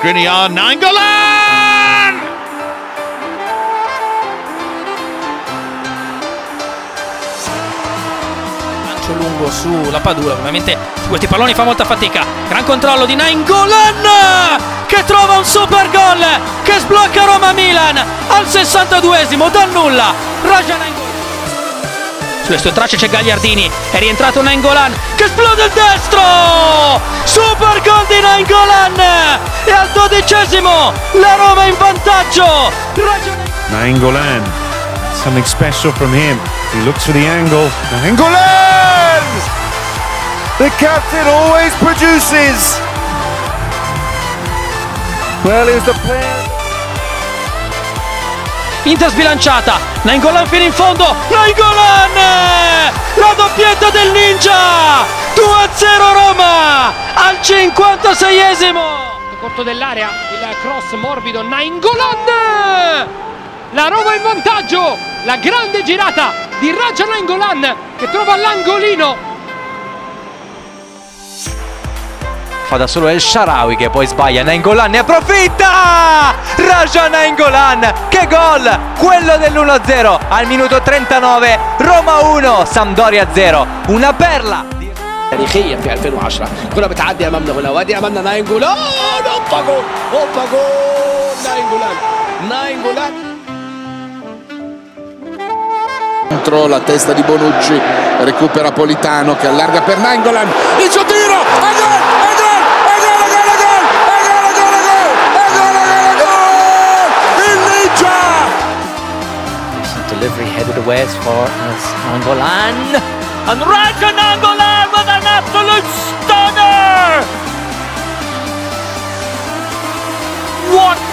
Skriniar, Nainggolan! Lancio lungo sulla Padula, ovviamente su questi palloni fa molta fatica. Gran controllo di Nainggolan che trova un super gol che sblocca Roma-Milan al 62esimo dal nulla. Raja Nainggolan. Sulle sue tracce c'è Gagliardini, è rientrato Nainggolan che esplode il destro! Super gol di Nainggolan! E al 12esimo la Roma in vantaggio! Nainggolan, something special from him. He looks for the angle. Nainggolan! The captain always produces. Well, here's the player. Inter sbilanciata, Nainggolan fino in fondo, Nainggolan! La doppietta del Ninja! 2-0 Roma al 56esimo! Corto dell'area, il cross morbido, Nainggolan! La Roma in vantaggio, la grande girata di Raja Nainggolan che trova l'angolino. Fa da solo El Shaarawy che poi sbaglia, Nainggolan ne approfitta! Raja Nainggolan, che gol! Quello dell'1-0 al minuto 39, Roma 1, Sampdoria 0, una perla! تاريخيا في 2010 كرة بتعدي امامنا هنا وادي امامنا ناينجولان هوبا جول هوبا جول ناينجولان contro la testa di Bonucci, recupera Politano che allarga per Nainggolan, il suo tiro, il Ninja! Decent delivery headed away for Nainggolan, and Raja Nainggolan with an absolute stunner! What